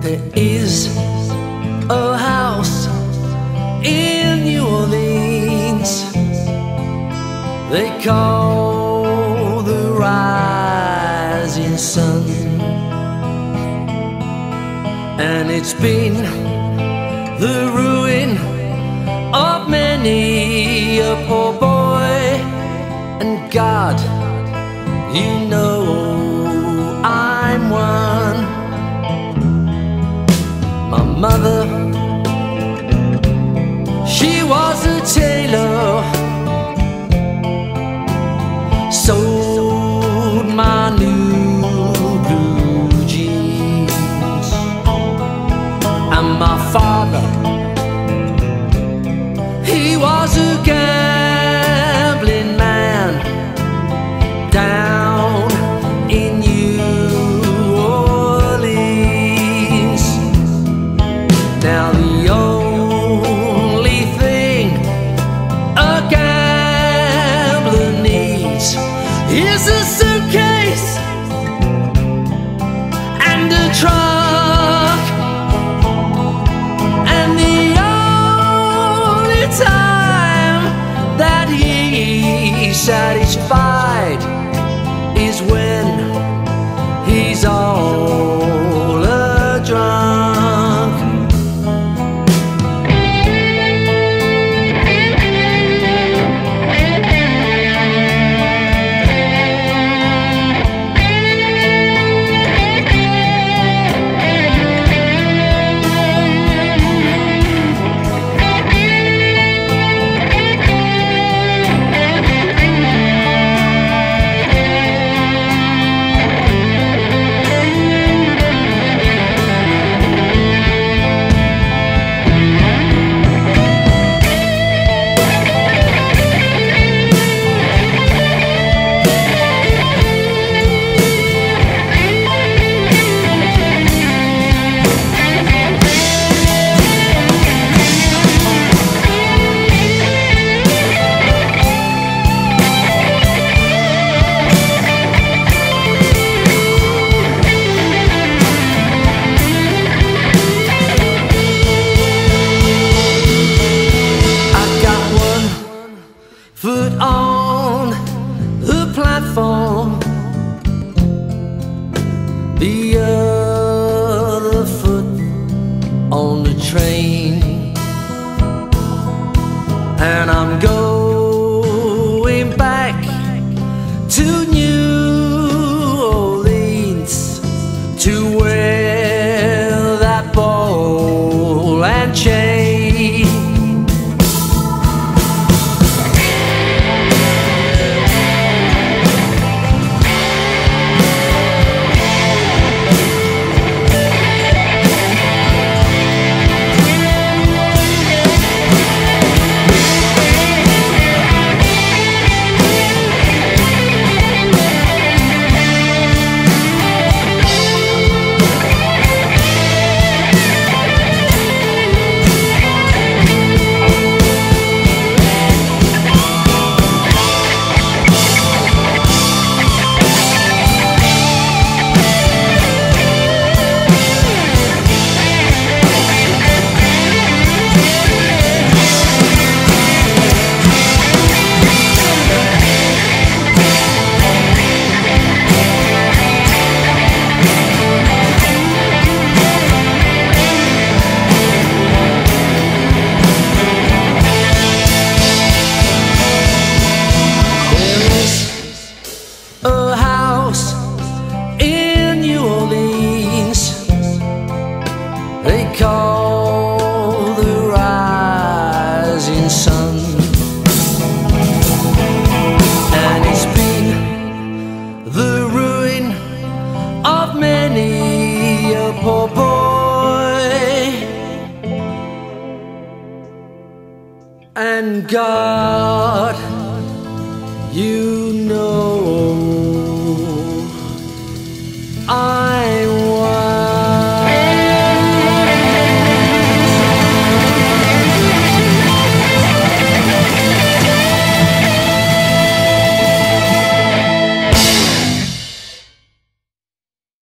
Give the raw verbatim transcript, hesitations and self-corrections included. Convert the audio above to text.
There is a house in New Orleans they call the rising sun, and it's been the ruin of many a poor boy. And God, you know I'm one. My mother, she was a tailor, sold my new blue jeans. And my father, he was a gambling man down in New Orleans. Now the only thing a gambler needs is a suitcase and a trunk, and the only time that he's satisfied is when he's all a drunk. Foot on the platform, the other foot on the train, and I'm going back to New Orleans to wear that ball and chain. A house in New Orleans they call the rising sun, and it's been the ruin of many a poor boy. And God, you know